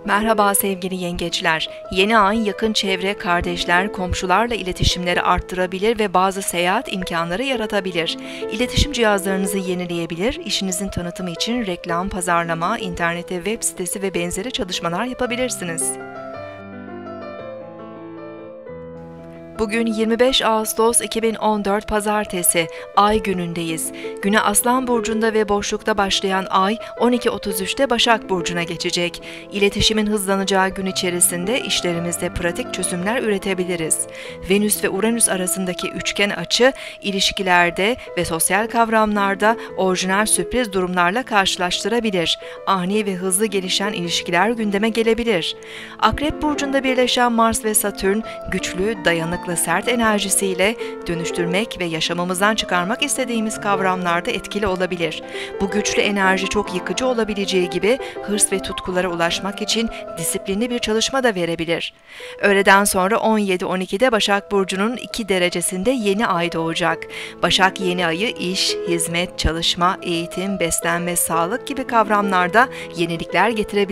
Merhaba sevgili yengeçler. Yeni ay yakın çevre, kardeşler, komşularla iletişimleri arttırabilir ve bazı seyahat imkanları yaratabilir. İletişim cihazlarınızı yenileyebilir, işinizin tanıtımı için reklam, pazarlama, internette web sitesi ve benzeri çalışmalar yapabilirsiniz. Bugün 25 Ağustos 2014 Pazartesi, Ay günündeyiz. Güne Aslan Burcu'nda ve boşlukta başlayan Ay, 12.33'te Başak Burcu'na geçecek. İletişimin hızlanacağı gün içerisinde işlerimizde pratik çözümler üretebiliriz. Venüs ve Uranüs arasındaki üçgen açı, ilişkilerde ve sosyal kavramlarda orijinal sürpriz durumlarla karşılaştırabilir. Ani ve hızlı gelişen ilişkiler gündeme gelebilir. Akrep Burcu'nda birleşen Mars ve Satürn, güçlü, dayanıklı, sert enerjisiyle dönüştürmek ve yaşamımızdan çıkarmak istediğimiz kavramlarda etkili olabilir. Bu güçlü enerji çok yıkıcı olabileceği gibi hırs ve tutkulara ulaşmak için disiplinli bir çalışma da verebilir. Öğleden sonra 17-12'de Başak Burcu'nun 2 derecesinde yeni ay doğacak. Başak yeni ayı iş, hizmet, çalışma, eğitim, beslenme, sağlık gibi kavramlarda yenilikler getirebilir.